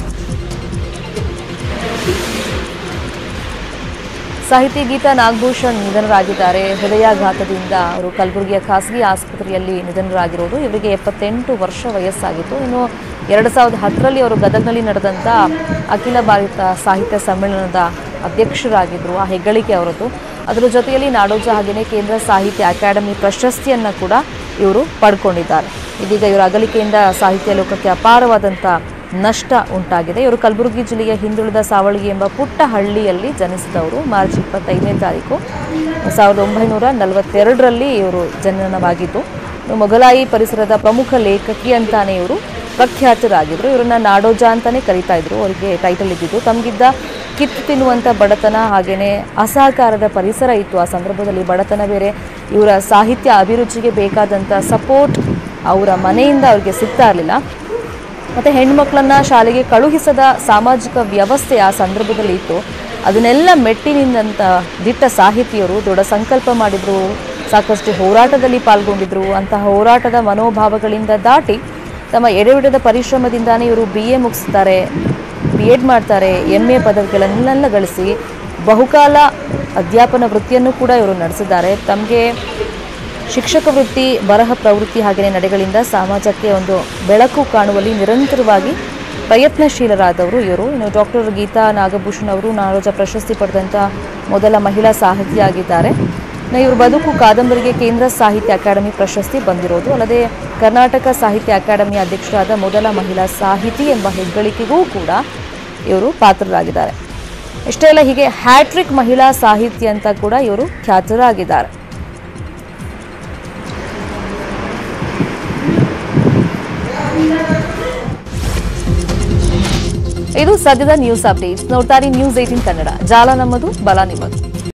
A: ಸಾಹಿತಿ ಗೀತಾ ನಾಗಭೂಷಣ್ ನಿಧನರಾಗಿದ್ದಾರೆ. ಹೃದಯಾಘಾತದಿಂದ ಅವರು ಕಲಬುರಗಿಯ ಖಾಸಗಿ ಆಸ್ಪತ್ರೆಯಲ್ಲಿ ನಿಧನರಾಗಿರೋದು. ಇವರಿಗೆ ಎಪ್ಪತ್ತೆಂಟು ವರ್ಷ ವಯಸ್ಸಾಗಿತ್ತು. ಇನ್ನು ಎರಡು ಸಾವಿರದ ಹತ್ತರಲ್ಲಿ ಅವರು ಗದಗ್ನಲ್ಲಿ ನಡೆದಂಥ ಅಖಿಲ ಭಾರತ ಸಾಹಿತ್ಯ ಸಮ್ಮೇಳನದ ಅಧ್ಯಕ್ಷರಾಗಿದ್ದರು. ಆ ಹೆಗ್ಗಳಿಕೆ ಅವರದ್ದು. ಅದರ ಜೊತೆಯಲ್ಲಿ ನಾಡೋಜ ಹಾಗೆಯೇ ಕೇಂದ್ರ ಸಾಹಿತ್ಯ ಅಕಾಡೆಮಿ ಪ್ರಶಸ್ತಿಯನ್ನು ಕೂಡ ಇವರು ಪಡ್ಕೊಂಡಿದ್ದಾರೆ. ಇದೀಗ ಇವರ ಅಗಲಿಕೆಯಿಂದ ಸಾಹಿತ್ಯ ಲೋಕಕ್ಕೆ ಅಪಾರವಾದಂಥ ನಷ್ಟ ಉಂಟಾಗಿದೆ. ಇವರು ಕಲಬುರಗಿ ಜಿಲ್ಲೆಯ ಹಿಂದುಳಿದ ಸಾವಳಗಿ ಎಂಬ ಪುಟ್ಟ ಹಳ್ಳಿಯಲ್ಲಿ ಜನಿಸಿದವರು. ಮಾರ್ಚ್ ಇಪ್ಪತ್ತೈದನೇ ತಾರೀಕು ಸಾವಿರದ ಒಂಬೈನೂರ ನಲವತ್ತೆರಡರಲ್ಲಿ ಇವರು ಜನನವಾಗಿದ್ದು ಮೊಘಲಾಯಿ ಪರಿಸರದ ಪ್ರಮುಖ ಲೇಖಕಿ ಅಂತಾನೆ ಇವರು ಪ್ರಖ್ಯಾತರಾಗಿದ್ದರು. ಇವರನ್ನ ನಾಡೋಜ ಅಂತಾನೆ ಕರೀತಾ ಇದ್ರು. ಅವರಿಗೆ ಟೈಟಲ್ ಇದ್ದಿದ್ದು. ತಮಗಿದ್ದ ಕಿತ್ತು ತಿನ್ನುವಂಥ ಬಡತನ ಹಾಗೇನೆ ಅಸಹಕಾರದ ಪರಿಸರ ಇತ್ತು. ಆ ಸಂದರ್ಭದಲ್ಲಿ ಬಡತನ ಬೇರೆ, ಇವರ ಸಾಹಿತ್ಯ ಅಭಿರುಚಿಗೆ ಬೇಕಾದಂಥ ಸಪೋರ್ಟ್ ಅವರ ಮನೆಯಿಂದ ಅವರಿಗೆ ಸಿಗ್ತಾ ಇರಲಿಲ್ಲ. ಮತ್ತು ಹೆಣ್ಮಕ್ಳನ್ನ ಶಾಲೆಗೆ ಕಳುಹಿಸದ ಸಾಮಾಜಿಕ ವ್ಯವಸ್ಥೆ ಆ ಸಂದರ್ಭದಲ್ಲಿ ಇತ್ತು. ಅದನ್ನೆಲ್ಲ ಮೆಟ್ಟಿನಿಂದಂಥ ದಿಟ್ಟ ಸಾಹಿತಿಯರು ದೊಡ್ಡ ಸಂಕಲ್ಪ ಮಾಡಿದ್ರು. ಸಾಕಷ್ಟು ಹೋರಾಟದಲ್ಲಿ ಪಾಲ್ಗೊಂಡಿದ್ರು. ಅಂತಹ ಹೋರಾಟದ ಮನೋಭಾವಗಳಿಂದ ದಾಟಿ ತಮ್ಮ ಎಡೆಬಿಡದ ಪರಿಶ್ರಮದಿಂದಾನೇ ಇವರು ಬಿ ಎ ಮುಗಿಸ್ತಾರೆ, ಬಿ ಎಡ್ ಮಾಡ್ತಾರೆ, ಎಂ ಎ ಪದವಿಗಳನ್ನೆಲ್ಲ ಗಳಿಸಿ ಬಹುಕಾಲ ಅಧ್ಯಾಪನ ವೃತ್ತಿಯನ್ನು ಕೂಡ ಇವರು ನಡೆಸಿದ್ದಾರೆ. ತಮಗೆ ಶಿಕ್ಷಕ ವೃತ್ತಿ, ಬರಹ ಪ್ರವೃತ್ತಿ ಹಾಗೆಯೇ ನಡೆಗಳಿಂದ ಸಮಾಜಕ್ಕೆ ಒಂದು ಬೆಳಕು ಕಾಣುವಲ್ಲಿ ನಿರಂತರವಾಗಿ ಪ್ರಯತ್ನಶೀಲರಾದವರು ಇವರು. ಇನ್ನು ಡಾಕ್ಟರ್ ಗೀತಾ ನಾಗಭೂಷಣ್ ಅವರು ನಾಡೋಜ ಪ್ರಶಸ್ತಿ ಪಡೆದಂಥ ಮೊದಲ ಮಹಿಳಾ ಸಾಹಿತಿಯಾಗಿದ್ದಾರೆ. ಇವರು ಬದುಕು ಕಾದಂಬರಿಗೆ ಕೇಂದ್ರ ಸಾಹಿತ್ಯ ಅಕಾಡೆಮಿ ಪ್ರಶಸ್ತಿ ಬಂದಿರೋದು ಅಲ್ಲದೆ ಕರ್ನಾಟಕ ಸಾಹಿತ್ಯ ಅಕಾಡೆಮಿ ಅಧ್ಯಕ್ಷರಾದ ಮೊದಲ ಮಹಿಳಾ ಸಾಹಿತಿ ಎಂಬ ಹೆಗ್ಗಳಿಕೆಗೂ ಕೂಡ ಇವರು ಪಾತ್ರರಾಗಿದ್ದಾರೆ. ಇಷ್ಟೇ ಅಲ್ಲ, ಹೀಗೆ ಹ್ಯಾಟ್ರಿಕ್ ಮಹಿಳಾ ಸಾಹಿತಿ ಅಂತ ಕೂಡ ಇವರು ಖ್ಯಾತರಾಗಿದ್ದಾರೆ. ಇದು ಸದ್ಯದ ನ್ಯೂಸ್ ಅಪ್ಡೇಟ್ಸ್. ನೋಡ್ತಾರೆ ನ್ಯೂಸ್ ಏಟೀನ್ ಕನ್ನಡ. ಜಾಲ ನಮ್ಮದು, ಬಲ ನಿಮ್ಮದು.